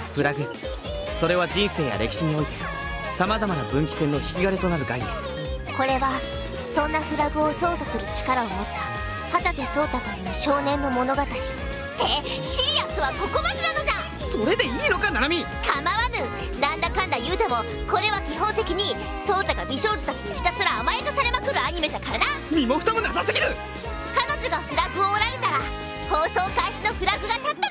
フラグ、それは人生や歴史においてさまざまな分岐線の引き金となる概念。 これはそんなフラグを操作する力を持った旗手颯太という少年の物語。ってシリアスはここまでなのじゃ。 それでいいのか、ナナミ。 構わぬ。なんだかんだ言うてもこれは基本的に颯太が美少女たちにひたすら甘やかされまくるアニメじゃからな。 身も蓋もなさすぎる。 彼女がフラグを折られたら放送開始のフラグが立った